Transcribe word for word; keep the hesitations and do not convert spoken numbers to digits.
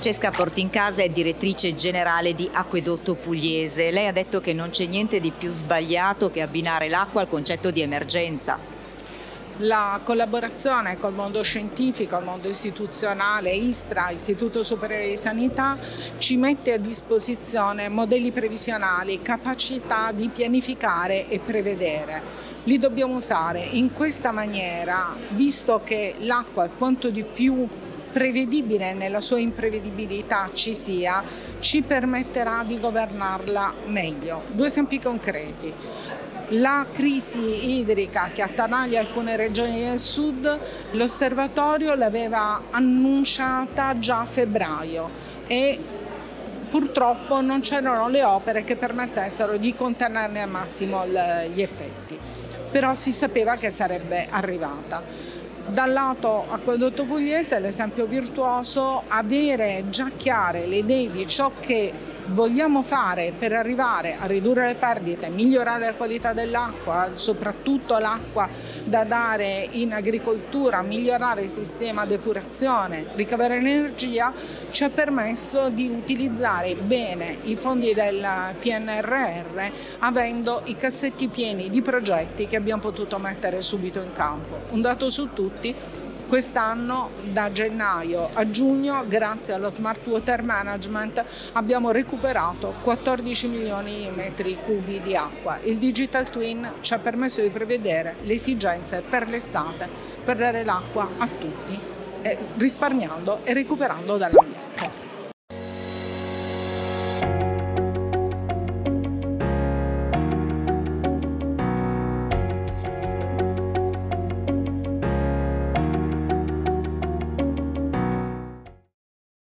Francesca Portincasa è direttrice generale di Acquedotto Pugliese. Lei ha detto che non c'è niente di più sbagliato che abbinare l'acqua al concetto di emergenza. La collaborazione col mondo scientifico, il mondo istituzionale, ISPRA, Istituto Superiore di Sanità, ci mette a disposizione modelli previsionali, capacità di pianificare e prevedere. Li dobbiamo usare in questa maniera, visto che l'acqua, quanto di più prevedibile nella sua imprevedibilità ci sia, ci permetterà di governarla meglio. Due esempi concreti. La crisi idrica che attanaglia alcune regioni del sud, l'osservatorio l'aveva annunciata già a febbraio e purtroppo non c'erano le opere che permettessero di contenerne al massimo gli effetti, però si sapeva che sarebbe arrivata. Dal lato Acquedotto Pugliese l'esempio virtuoso: avere già chiare le idee di ciò che vogliamo fare per arrivare a ridurre le perdite, migliorare la qualità dell'acqua, soprattutto l'acqua da dare in agricoltura, migliorare il sistema di depurazione, ricavare energia, ci ha permesso di utilizzare bene i fondi del P N R R, avendo i cassetti pieni di progetti che abbiamo potuto mettere subito in campo. Un dato su tutti: quest'anno da gennaio a giugno, grazie allo Smart Water Management, abbiamo recuperato quattordici milioni di metri cubi di acqua. Il Digital Twin ci ha permesso di prevedere le esigenze per l'estate, per dare l'acqua a tutti, risparmiando e recuperando dall'ambiente.